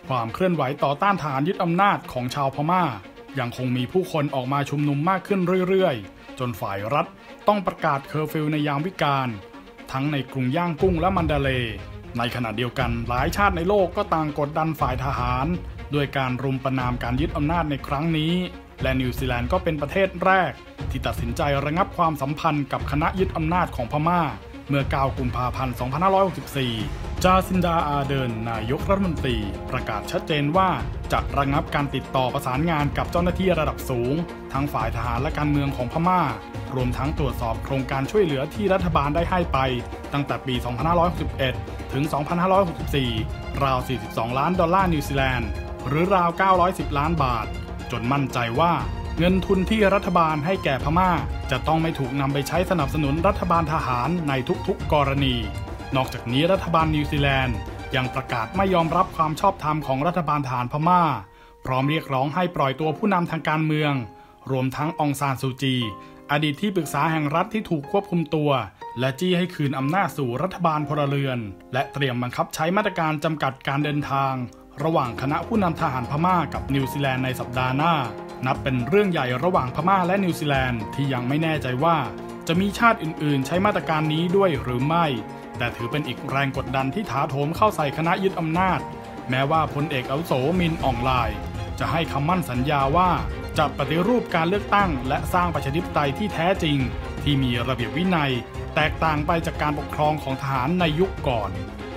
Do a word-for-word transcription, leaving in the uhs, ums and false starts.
ความเคลื่อนไหวต่อต้านทหารยึดอำนาจของชาวพม่ายังคงมีผู้คนออกมาชุมนุมมากขึ้นเรื่อยๆจนฝ่ายรัฐต้องประกาศเคอร์ฟิวในยามวิกาลทั้งในกรุงย่างกุ้งและมันดาเลย์ในขณะเดียวกันหลายชาติในโลกก็ต่างกดดันฝ่ายทหารด้วยการรุมประณามการยึดอำนาจในครั้งนี้และนิวซีแลนด์ก็เป็นประเทศแรกที่ตัดสินใจระงับความสัมพันธ์กับคณะยึดอำนาจของพม่าเมื่อเก้ากุมภาพันธ์สองพันห้าร้อยหกสิบสี่จาซินดาอาเดิร์นนายกรัฐมนตรีประกาศชัดเจนว่าจะระงับการติดต่อประสานงานกับเจ้าหน้าที่ระดับสูงทั้งฝ่ายทหารและการเมืองของพม่ารวมทั้งตรวจสอบโครงการช่วยเหลือที่รัฐบาลได้ให้ไปตั้งแต่ปี สองพันห้าร้อยหกสิบเอ็ด ถึง สองพันห้าร้อยหกสิบสี่ ราว สี่สิบสอง ล้านดอลลาร์นิวซีแลนด์หรือราว เก้าร้อยสิบ ล้านบาทจนมั่นใจว่าเงินทุนที่รัฐบาลให้แก่พม่าจะต้องไม่ถูกนำไปใช้สนับสนุนรัฐบาลทหารในทุกๆกรณีนอกจากนี้รัฐบาลนิวซีแลนด์ยังประกาศไม่ยอมรับความชอบธรรมของรัฐบาลทหารพม่าพร้อมเรียกร้องให้ปล่อยตัวผู้นำทางการเมืองรวมทั้งองซานซูจีอดีตที่ปรึกษาแห่งรัฐที่ถูกควบคุมตัวและจี้ให้คืนอำนาจสู่รัฐบาลพลเรือนและเตรียมบังคับใช้มาตรการจำกัดการเดินทางระหว่างคณะผู้นำทหารพม่ากับนิวซีแลนด์ในสัปดาห์หน้านับเป็นเรื่องใหญ่ระหว่างพม่าและนิวซีแลนด์ที่ยังไม่แน่ใจว่าจะมีชาติอื่นๆใช้มาตรการนี้ด้วยหรือไม่แต่ถือเป็นอีกแรงกดดันที่ถาโถมเข้าใส่คณะยึดอำนาจแม้ว่าพลเอกอาวุโสมินอองไลน์จะให้คำมั่นสัญญาว่าจะปฏิรูปการเลือกตั้งและสร้างประชาธิปไตยที่แท้จริงที่มีระเบียบวินัยแตกต่างไปจากการปกครองของทหารในยุคก่อน